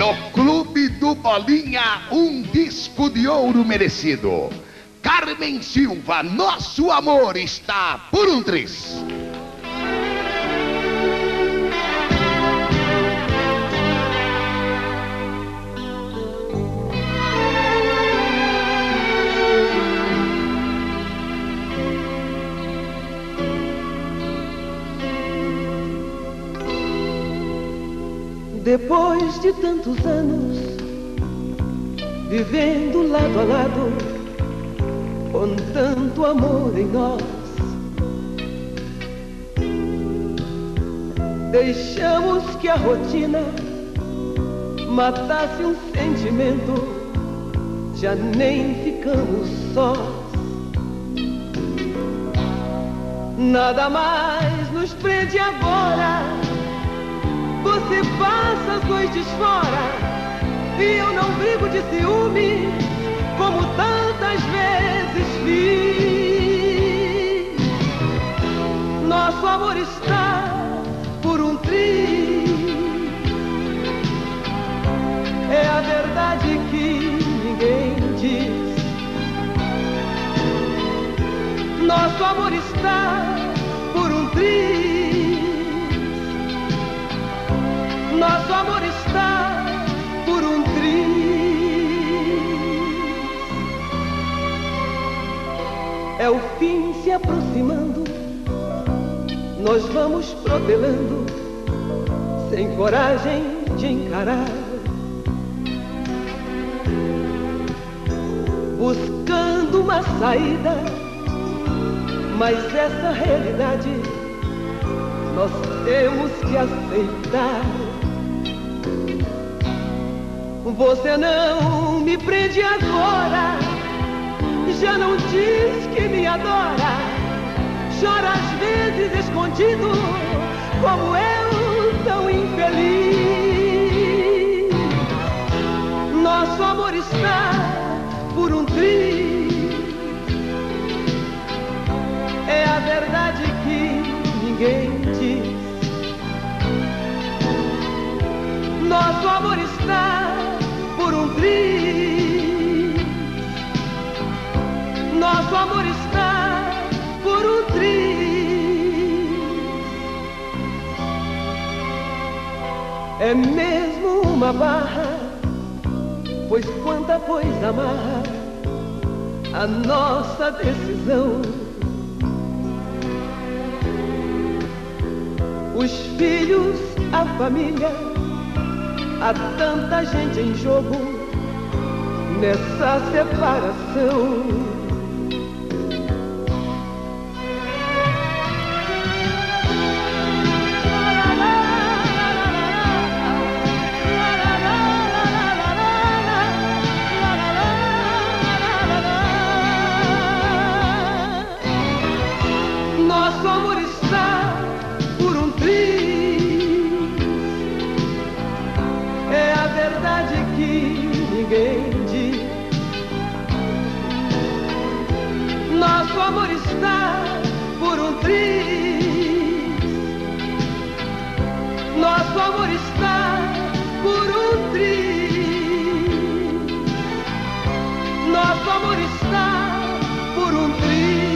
No Clube do Bolinha, um disco de ouro merecido. Carmen Silva, nosso amor está por um tris. Depois de tantos anos, vivendo lado a lado, com tanto amor em nós, deixamos que a rotina matasse um sentimento, já nem ficamos sós. Nada mais nos prende agora. Você passa as noites fora e eu não brigo de ciúme como tantas vezes fiz. Nosso amor está por um triz. É a verdade que ninguém diz. Nosso amor está por um triz. Nosso amor está por um triz. É o fim se aproximando, nós vamos protelando, sem coragem de encarar, buscando uma saída, mas essa realidade nós temos que aceitar. Você não me prende agora, já não diz que me adora, chora às vezes escondido, como eu tão infeliz. Nosso amor está por um triz. É a verdade que ninguém diz. Nosso amor está por um triz. Nosso amor está por um triz. É mesmo uma barra, pois quanta coisa amarra a nossa decisão. Os filhos, a família, há tanta gente em jogo nessa separação. Nosso amor está por um triz. É a verdade que ninguém diz. Nosso amor está por um triz. Nosso amor está por um triz. Nosso amor está por um triz.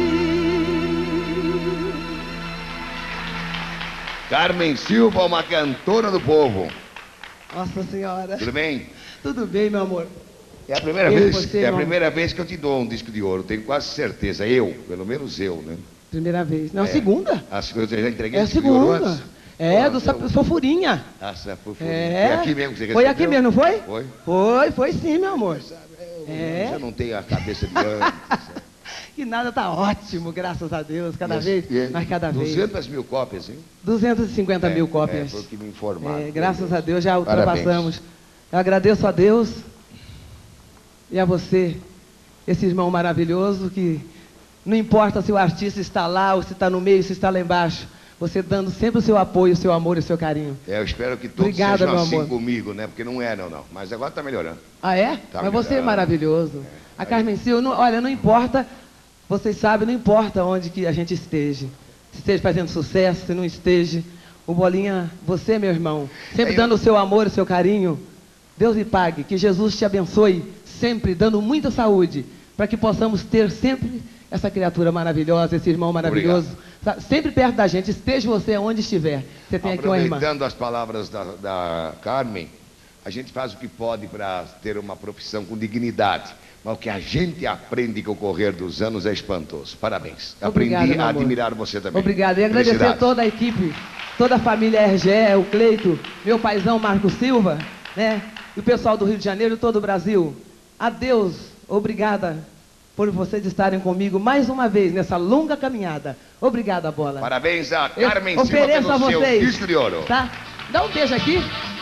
Carmen Silva, uma cantora do povo. Nossa Senhora. Tudo bem? Tudo bem, meu amor. É a primeira Eu e vez, você, é a irmão. primeira vez que eu te dou um disco de ouro, tenho quase certeza. Eu, pelo menos eu, né? Primeira vez. Não, É. segunda. Eu já entreguei É a disco de ouro segunda. antes. É, Pô, do Sofurinha. Foi É. aqui mesmo que você Foi recebeu? aqui mesmo, não foi? Foi. Foi sim, meu amor. Eu já não tenho a cabeça de antes. E nada tá ótimo, graças a Deus, cada vez, mas cada vez. 200 mil cópias, hein? 250 mil cópias. Foi o que me informaram. Graças a Deus já Parabéns. ultrapassamos. Eu agradeço a Deus e a você, esse irmão maravilhoso que não importa se o artista está lá ou se está no meio, se está lá embaixo, você dando sempre o seu apoio, o seu amor e o seu carinho. Eu espero que todos Obrigada, sejam meu assim amor. comigo, né? Porque não eram, não. Mas agora está melhorando. Ah, é? Tá Mas você é melhorando. maravilhoso. A Carmen Silva, olha, não importa, vocês sabem, não importa onde que a gente esteja. Se esteja fazendo sucesso, se não esteja. O Bolinha, você, meu irmão, sempre dando o seu amor, o seu carinho, Deus lhe pague, que Jesus te abençoe sempre, dando muita saúde, para que possamos ter sempre essa criatura maravilhosa, esse irmão maravilhoso, sempre perto da gente, esteja você onde estiver. Você tem aqui uma irmã. Aproveitando as palavras da Carmen, a gente faz o que pode para ter uma profissão com dignidade, mas o que a gente aprende com o correr dos anos é espantoso. Parabéns. Obrigada, aprendi a admirar você também. Obrigado. E agradecer a toda a equipe, toda a família RGE, o Cleito, meu paizão Marco Silva, né? E o pessoal do Rio de Janeiro, todo o Brasil. Adeus, obrigada por vocês estarem comigo mais uma vez nessa longa caminhada. Obrigada, Bola. Parabéns a Carmen Silva ofereço a pelo seu vocês, disco de ouro. tá? Dá um beijo aqui.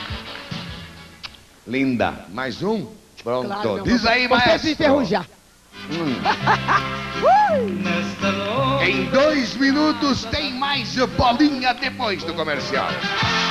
Linda. Mais um? Pronto. Claro, Diz aí, você maestro. se enferrujar. Em 2 minutos tem mais bolinha depois do comercial.